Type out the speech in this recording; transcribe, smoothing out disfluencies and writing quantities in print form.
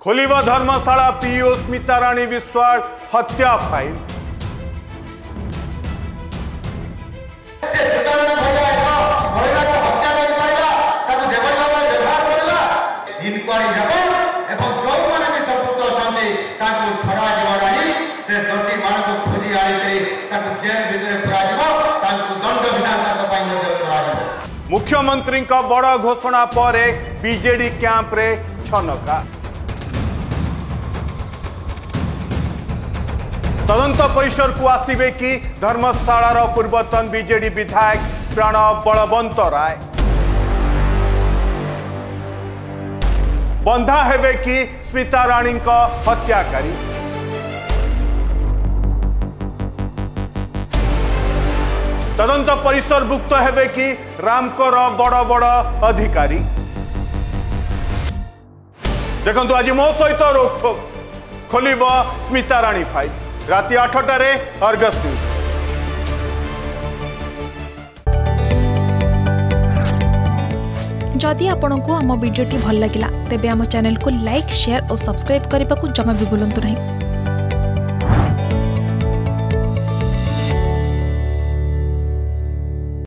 खोलिव धर्मशाला PO Smita राणी विश्वाल हत्या file. मुख्यमंत्री बड़ घोषणा पर बीजेडी कैंप रे छनका। तदंत परिसर को आसिबे कि धर्मशालार पूर्वतन बीजेडी विधायक प्रणव बलवंत राय। बंधा हेबे कि स्मिता राणी हत्याकारी। तदंत परिसर भुक्त हेबे कि रामकर बड़ बड़ अधिकारी। देखंतु आज मो सहित रोकठोक खोलिव स्मिता राणी फाइल राति 8टारे अर्गस न्यूज। जदि आपंक आम भिडी भल लगा तेब आम चैनल को लाइक शेयर और सब्सक्राइब करने को जमा भी भूलु नहीं।